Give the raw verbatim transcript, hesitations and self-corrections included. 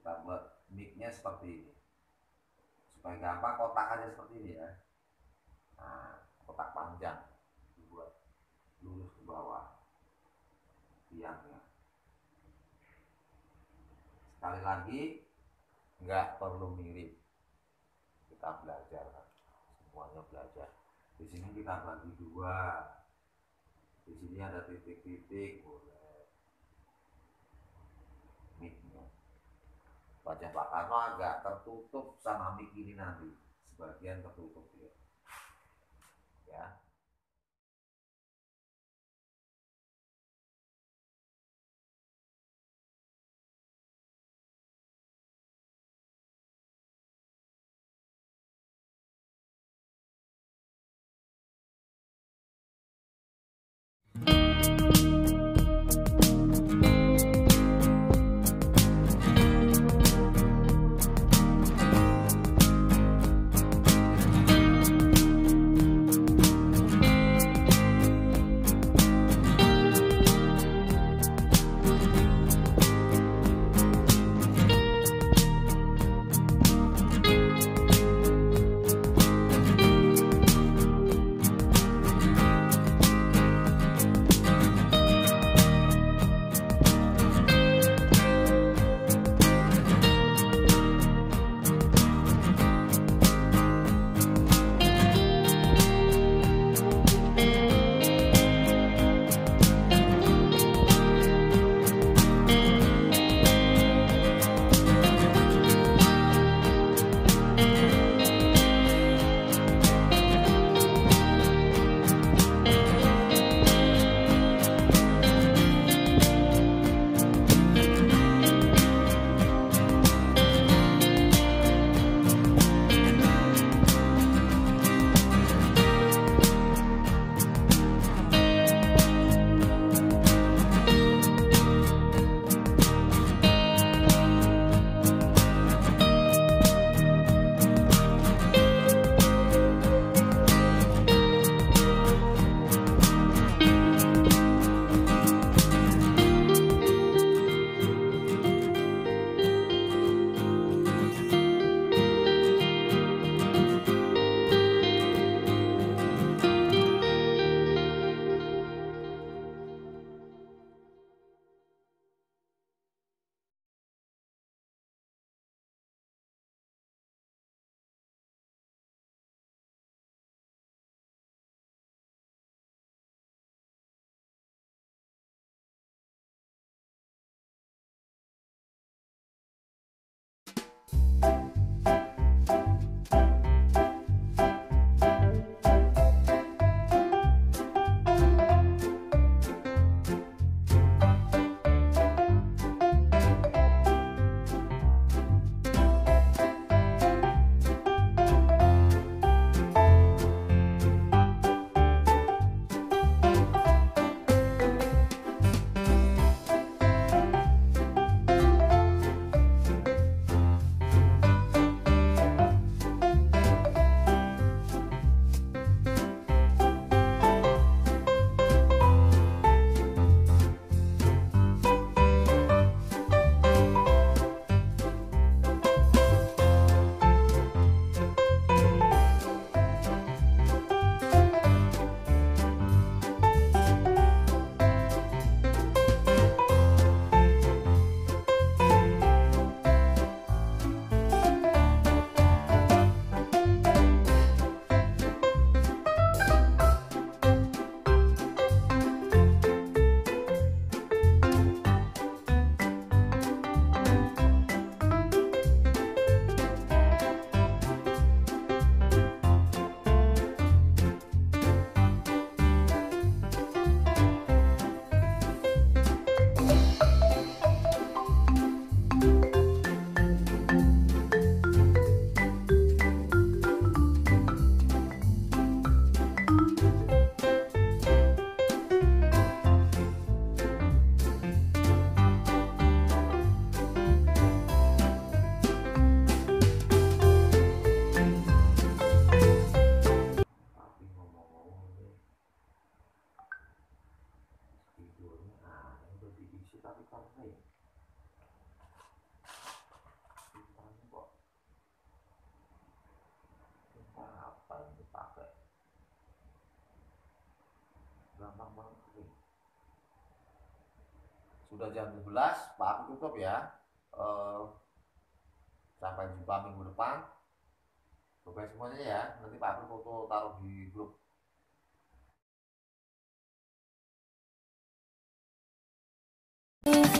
kita buat mic-nya seperti ini supaya gampang, kotak aja seperti ini ya. Nah, kotak panjang dibuat lurus ke bawah tiangnya. Sekali lagi, nggak perlu mirip, kita belajar, semuanya belajar. Di sini kita bagi dua, di sini ada titik-titik, boleh mic-nya. Wajah Pak Karno agak tertutup sama mic ini nanti, sebagian tertutup ya. Ya. Sudah jam dua belas, Pak aku tutup ya. Uh, sampai jumpa minggu depan. Bye semuanya ya. Nanti Pak aku foto taruh di grup.